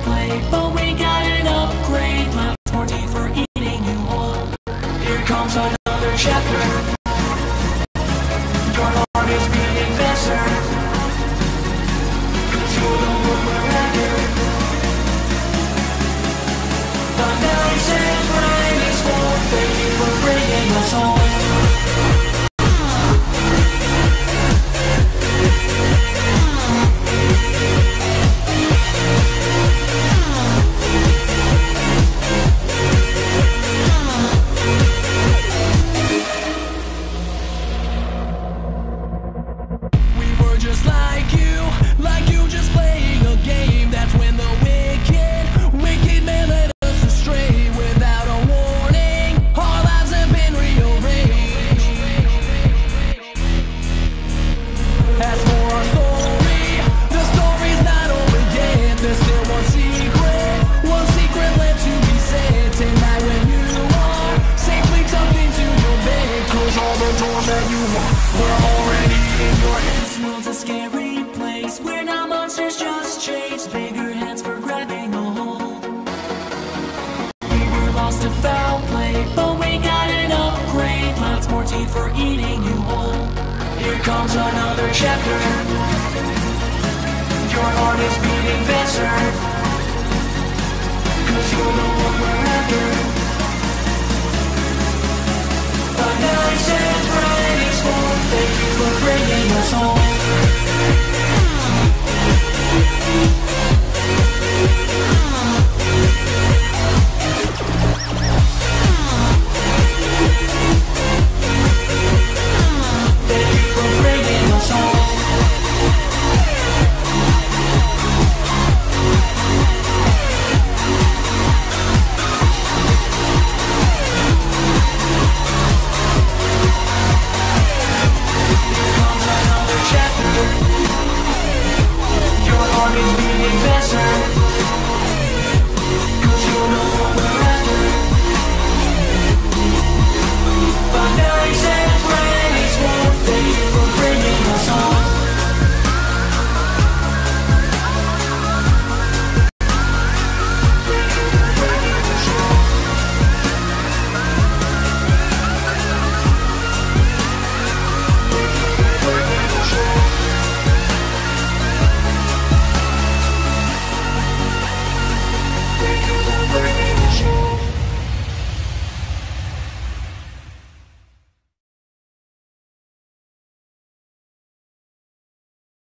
play, but we got an upgrade. Lots more teeth for eating you whole. Here comes another chapter. Your heart is beating faster, 'cause you're the one we're after. The nice and bright is full. Thank you for bringing us home. Like you just playing a game. That's when the wicked man led us astray without a warning. Our lives have been rearranged. As for our story, the story's not over yet. There's still one secret left to be said. Tonight when you are safely tucked into your bed, close all the doors that you want. We're already in your head. This world's a scary place where now monsters just chase. Bigger hands for grabbing a hold. We were lost to foul play, but we got an upgrade. Lots more teeth for eating you whole. Here comes another chapter. Your heart is beating faster,